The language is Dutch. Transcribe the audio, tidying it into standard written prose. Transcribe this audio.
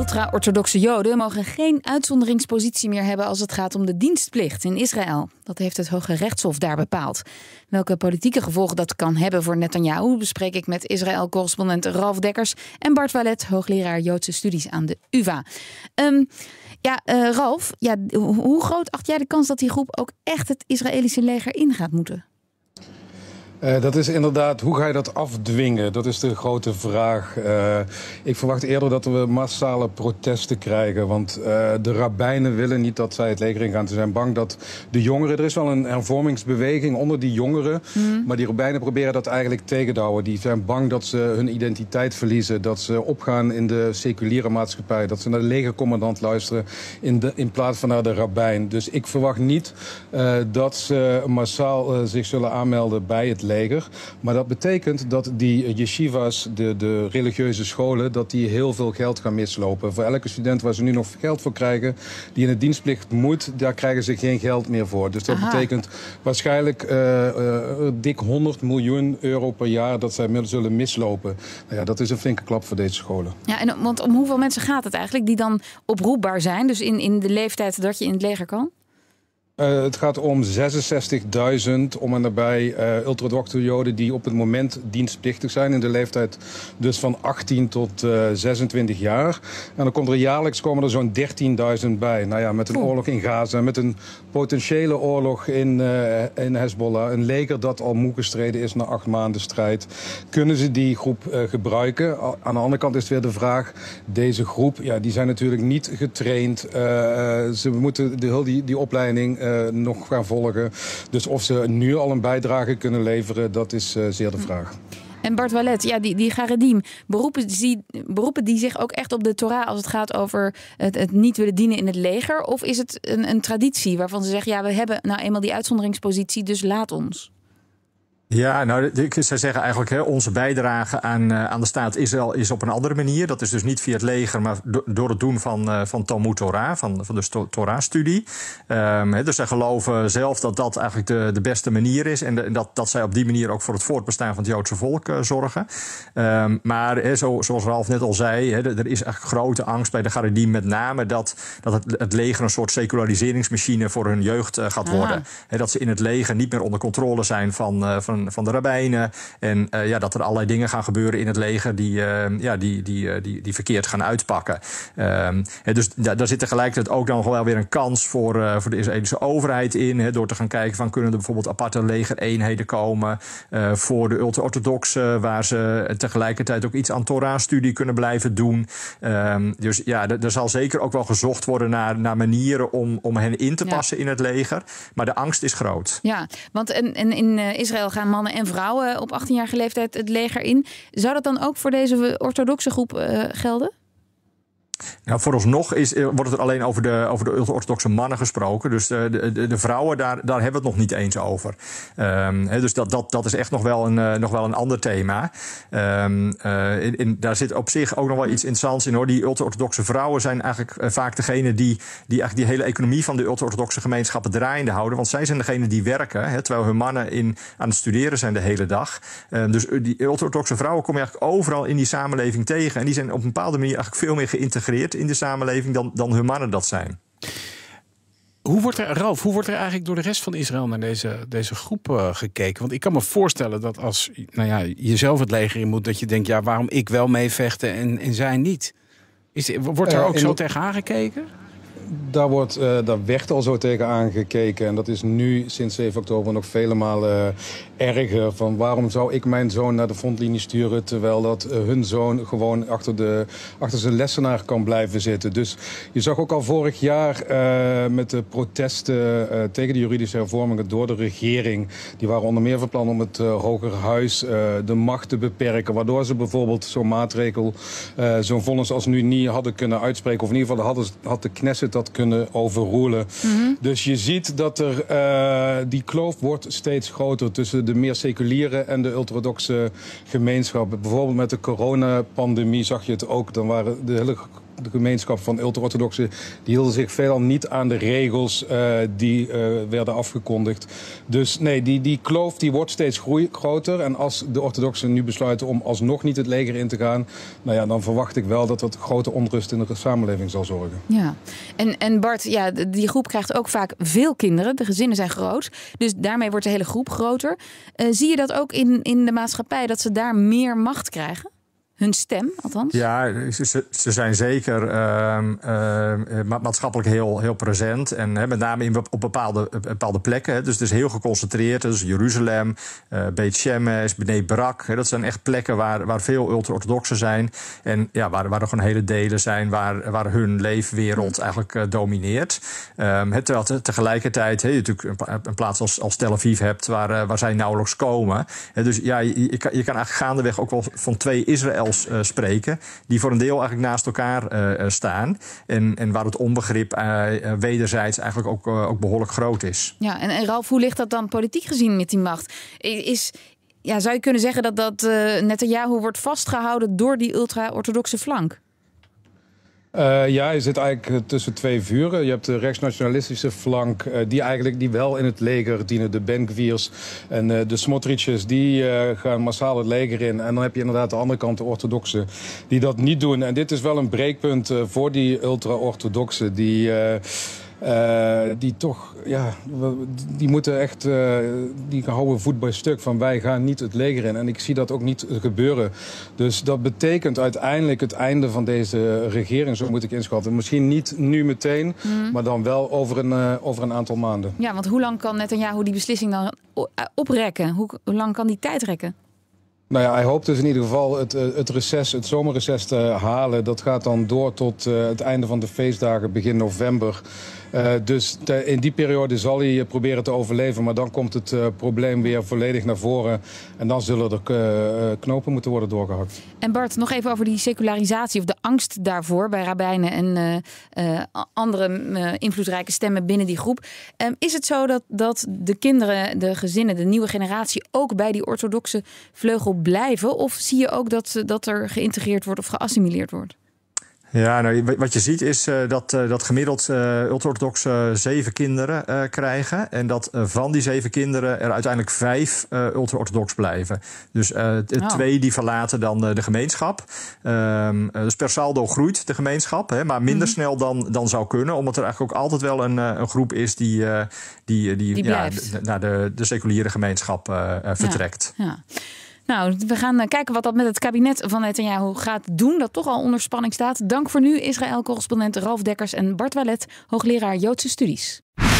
Ultra-orthodoxe Joden mogen geen uitzonderingspositie meer hebben als het gaat om de dienstplicht in Israël. Dat heeft het Hoge Rechtshof daar bepaald. Welke politieke gevolgen dat kan hebben voor Netanyahu bespreek ik met Israël-correspondent Ralf Dekkers en Bart Walet, hoogleraar Joodse studies aan de UvA. Ralf, hoe groot acht jij de kans dat die groep ook echt het Israëlische leger in gaat moeten? Dat is inderdaad, hoe ga je dat afdwingen? Dat is de grote vraag. Ik verwacht eerder dat we massale protesten krijgen. Want de rabbijnen willen niet dat zij het leger ingaan. Ze zijn bang dat de jongeren... Er is wel een hervormingsbeweging onder die jongeren. Maar die rabbijnen proberen dat eigenlijk tegen te houden. Die zijn bang dat ze hun identiteit verliezen. Dat ze opgaan in de seculiere maatschappij. Dat ze naar de legercommandant luisteren in plaats van naar de rabbijn. Dus ik verwacht niet dat ze massaal zich zullen aanmelden bij het leger. Maar dat betekent dat die yeshivas, de religieuze scholen, dat die heel veel geld gaan mislopen. Voor elke student waar ze nu nog geld voor krijgen, die in het dienstplicht moet, daar krijgen ze geen geld meer voor. Dus dat betekent waarschijnlijk dik 100 miljoen euro per jaar dat zij zullen mislopen. Nou ja, dat is een flinke klap voor deze scholen. Ja, want om hoeveel mensen gaat het eigenlijk die dan oproepbaar zijn? Dus in de leeftijd dat je in het leger kan? Het gaat om 66.000 om en nabij ultraorthodoxe Joden die op het moment dienstplichtig zijn. In de leeftijd dus van 18 tot 26 jaar. En dan komt er jaarlijks zo'n 13.000 bij. Nou ja, met een oorlog in Gaza, met een potentiële oorlog in Hezbollah. Een leger dat al moe gestreden is na 8 maanden strijd. Kunnen ze die groep gebruiken? Aan de andere kant is het weer de vraag, deze groep, die zijn natuurlijk niet getraind. Ze moeten die opleiding nog gaan volgen. Dus of ze nu al een bijdrage kunnen leveren, dat is zeer de vraag. En Bart Walet, die Garedim, beroepen die zich ook echt op de Torah als het gaat over het niet willen dienen in het leger? Of is het een traditie waarvan ze zeggen, we hebben nou eenmaal die uitzonderingspositie, dus laat ons? Ja, nou, zij zeggen eigenlijk, onze bijdrage aan de staat Israël is op een andere manier. Dat is dus niet via het leger, maar door het doen van Talmud Torah, van de Torah-studie. Dus zij geloven zelf dat dat eigenlijk de beste manier is. En dat zij op die manier ook voor het voortbestaan van het Joodse volk zorgen. Maar zoals Ralf net al zei, er is echt grote angst bij de Garedim met name dat het leger een soort seculariseringsmachine voor hun jeugd gaat worden. Dat ze in het leger niet meer onder controle zijn van de rabbijnen. En dat er allerlei dingen gaan gebeuren in het leger die verkeerd gaan uitpakken. Dus daar zit tegelijkertijd ook dan wel weer een kans voor de Israëlische overheid in. Door te gaan kijken van kunnen er bijvoorbeeld aparte legereenheden komen voor de ultra-orthodoxen, waar ze tegelijkertijd ook iets aan Torah-studie kunnen blijven doen. Dus er zal zeker ook wel gezocht worden naar manieren om hen in te passen in het leger. Maar de angst is groot. Ja, want in Israël gaan mannen en vrouwen op 18-jarige leeftijd het leger in. Zou dat dan ook voor deze orthodoxe groep gelden? Nou, vooralsnog wordt het alleen over de ultra-orthodoxe mannen gesproken. Dus de vrouwen, daar hebben we het nog niet eens over. Dus dat is echt nog wel een ander thema. Daar zit op zich ook nog wel iets interessants in, hoor. Die ultra-orthodoxe vrouwen zijn eigenlijk vaak degene die eigenlijk die hele economie van de ultra-orthodoxe gemeenschappen draaiende houden. Want zij zijn degene die werken, terwijl hun mannen aan het studeren zijn de hele dag. Dus die ultra-orthodoxe vrouwen kom je eigenlijk overal in die samenleving tegen. En die zijn op een bepaalde manier eigenlijk veel meer geïntegreerd in de samenleving dan hun mannen dat zijn. Hoe wordt er eigenlijk door de rest van Israël naar deze groep gekeken? Want ik kan me voorstellen dat als je zelf het leger in moet, dat je denkt, waarom ik wel meevechten en zij niet? Wordt daar ook zo tegen aangekeken? Daar werd al zo tegen aangekeken. En dat is nu sinds 7 oktober nog vele malen erger. Van waarom zou ik mijn zoon naar de frontlinie sturen, terwijl dat hun zoon gewoon achter zijn lessenaar kan blijven zitten. Dus je zag ook al vorig jaar met de protesten tegen de juridische hervormingen door de regering. Die waren onder meer van plan om het Hogerhuis de macht te beperken. Waardoor ze bijvoorbeeld zo'n maatregel, zo'n vonnis als nu niet hadden kunnen uitspreken. Of in ieder geval had de Knesset dat kunnen overroelen. Dus je ziet dat die kloof wordt steeds groter tussen de meer seculiere en de ultraorthodoxe gemeenschappen. Bijvoorbeeld met de coronapandemie zag je het ook. Dan waren de hele de gemeenschap van ultra-orthodoxen, die hielden zich veelal niet aan de regels die werden afgekondigd. Dus nee, die kloof die wordt steeds groter. En als de orthodoxen nu besluiten om alsnog niet het leger in te gaan, nou ja, dan verwacht ik wel dat dat grote onrust in de samenleving zal zorgen. Ja, en Bart, ja, die groep krijgt ook vaak veel kinderen. De gezinnen zijn groot, dus daarmee wordt de hele groep groter. Zie je dat ook in de maatschappij, dat ze daar meer macht krijgen? Hun stem, althans? Ja, ze zijn zeker maatschappelijk heel present. En met name op bepaalde plekken. Dus het is heel geconcentreerd. Dus Jeruzalem, Beit Shemesh, Bnei Brak. Dat zijn echt plekken waar veel ultra-orthodoxen zijn. En ja, waar er gewoon hele delen zijn waar hun leefwereld eigenlijk domineert. Terwijl tegelijkertijd je natuurlijk een plaats als Tel Aviv hebt waar zij nauwelijks komen. Dus ja, je kan eigenlijk gaandeweg ook wel van twee Israëls spreken, die voor een deel eigenlijk naast elkaar staan. En waar het onbegrip wederzijds eigenlijk ook behoorlijk groot is. Ja, en Ralf, hoe ligt dat dan politiek gezien met die macht? Zou je kunnen zeggen dat Netanyahu wordt vastgehouden door die ultra-orthodoxe flank? Ja, je zit eigenlijk tussen twee vuren. Je hebt de rechtsnationalistische flank, die wel in het leger dienen. De Ben-Gvirs en de Smotriches, die gaan massaal het leger in. En dan heb je inderdaad de andere kant, de orthodoxen, die dat niet doen. En dit is wel een breekpunt voor die ultra-orthodoxen, die toch, ja, die moeten echt, die houden voet bij stuk van wij gaan niet het leger in. En ik zie dat ook niet gebeuren. Dus dat betekent uiteindelijk het einde van deze regering, zo moet ik inschatten. Misschien niet nu meteen, maar dan wel over een aantal maanden. Ja, want hoe lang kan Netanyahu die beslissing dan oprekken? Hoe lang kan die tijd rekken? Nou ja, hij hoopt dus in ieder geval het zomerreces te halen. Dat gaat dan door tot het einde van de feestdagen, begin november. Dus in die periode zal hij proberen te overleven. Maar dan komt het probleem weer volledig naar voren. En dan zullen er knopen moeten worden doorgehakt. En Bart, nog even over die secularisatie of de angst daarvoor bij rabbijnen en andere invloedrijke stemmen binnen die groep. Is het zo dat de kinderen, de gezinnen, de nieuwe generatie ook bij die orthodoxe vleugel blijven? Of zie je ook dat er geïntegreerd wordt of geassimileerd wordt? Ja, nou, wat je ziet is dat gemiddeld ultra-orthodoxe 7 kinderen krijgen. En dat van die 7 kinderen er uiteindelijk 5 ultra-orthodox blijven. Dus 2 die verlaten dan de gemeenschap. Dus per saldo groeit de gemeenschap, maar minder snel dan zou kunnen. Omdat er eigenlijk ook altijd wel een groep is die naar de seculiere gemeenschap vertrekt. Ja. Nou, we gaan kijken wat dat met het kabinet van Netanyahu gaat doen, dat toch al onder spanning staat. Dank voor nu, Israël-correspondent Ralf Dekkers en Bart Walet, hoogleraar Joodse studies.